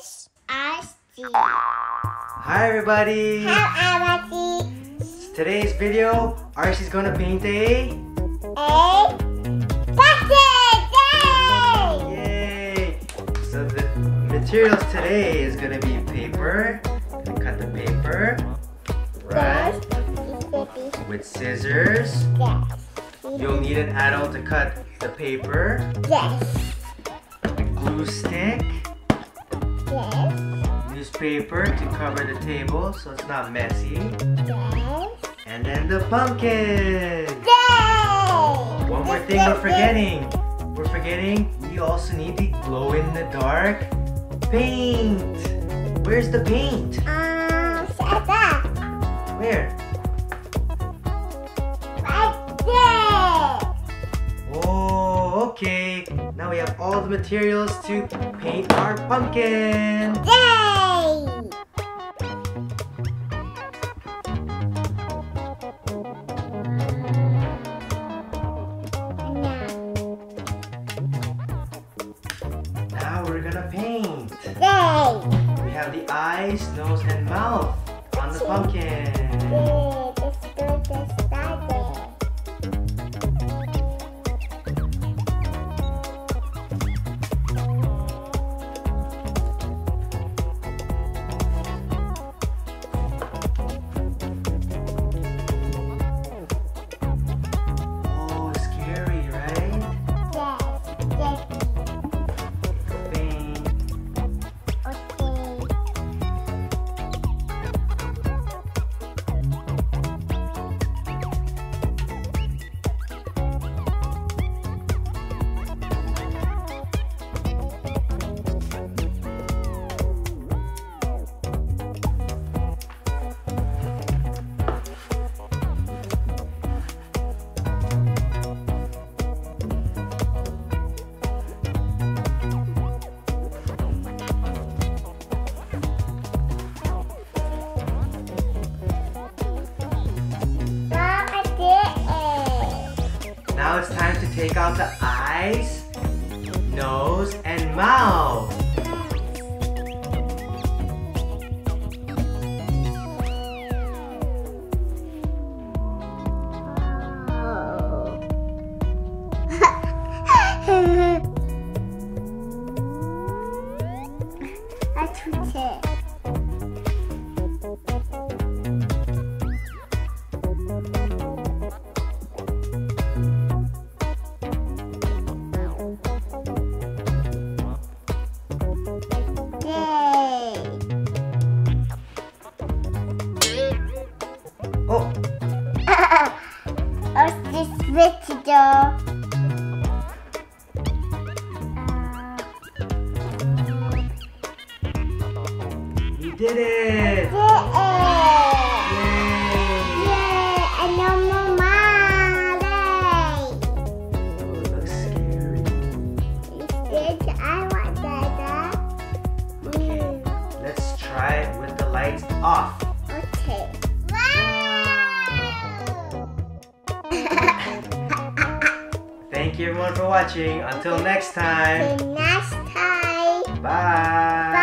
H I C. Hi everybody! Hi everybody! Today's video, Archie's gonna paint a bucket! Yay! So the materials today is gonna be paper. Gonna cut the paper. Right? With scissors. Yes. You'll need an addle to cut the paper. Yes. A glue stick. Yes. Newspaper to cover the table so it's not messy. Yes. And then the pumpkin! Yay! One more thing we're forgetting. We also need the glow-in-the-dark paint. Where's the paint? Where? Right there! Oh, okay. Now we have all the materials to paint our pumpkin. Yay! Now we're gonna paint. Yay! We have the eyes, nose, and mouth on the pumpkin. Let's do this started. Oh, scary, right? Yes. Yes. Paint. Okay. Now it's time to take out the eyes, nose, and mouth. That's it. Oh, What's this video? we did it! Yeah. Yay! I know Mama. Oh, it looks scary. I want that. Let's try it with the lights off. Okay. Wow! Thank you everyone for watching. Until next time. Till next time. Bye.